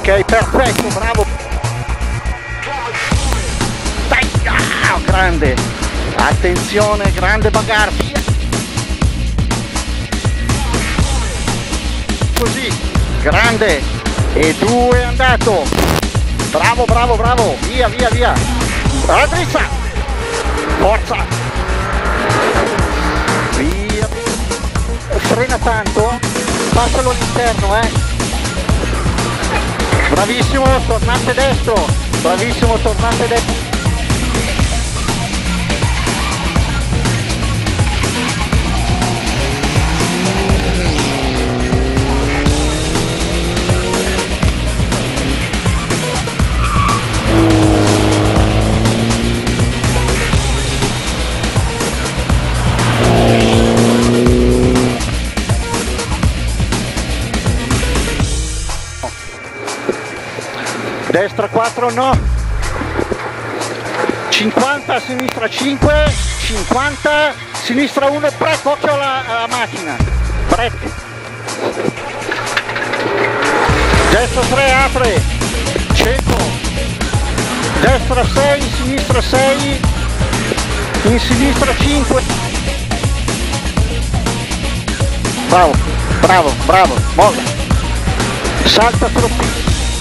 Ok, perfetto, bravo. Dai, grande. Attenzione, grande bagarre, via. Così, grande. E 2 è andato. Bravo, bravo, bravo. Via, via, via. Alla drizza. Forza. Via. Frena tanto. Passalo all'interno, Bravissimo, tornante destro. Bravissimo, tornante destro. Destra 4 no, 50, sinistra 5, 50, sinistra 1, break, occhio alla macchina, break, destra 3 apre, 100, destra 6, sinistra 6, in sinistra 5, bravo, bravo, bravo, molla, salta troppo.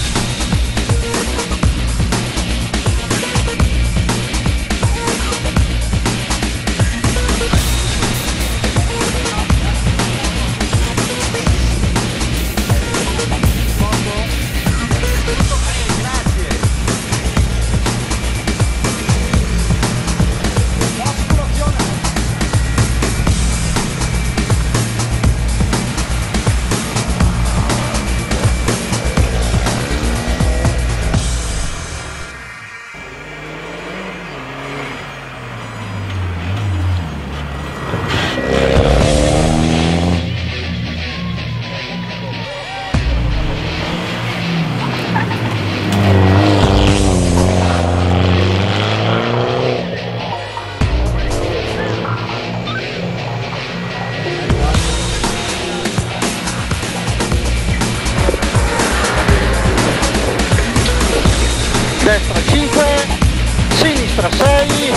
Destra 5, sinistra 6,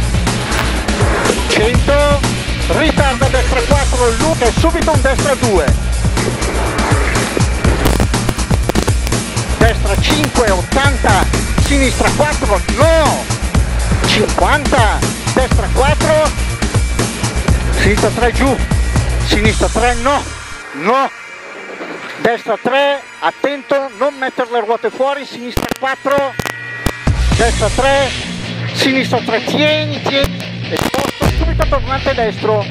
100, ritarda destra 4, lunga e subito un destra 2, destra 5, 80, sinistra 4, no, 50, destra 4, sinistra 3 giù, sinistra 3 no, no, destra 3, attento, non mettere le ruote fuori, sinistra 4, destra 3, sinistra 3, tieni, e sposto subito tornante destro.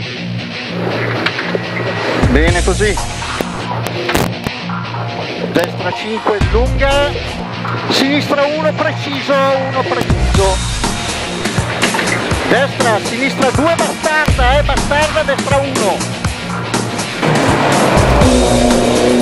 Bene così. Destra 5 lunga, sinistra 1 preciso, Destra, sinistra 2 bastarda, bastarda, destra 1.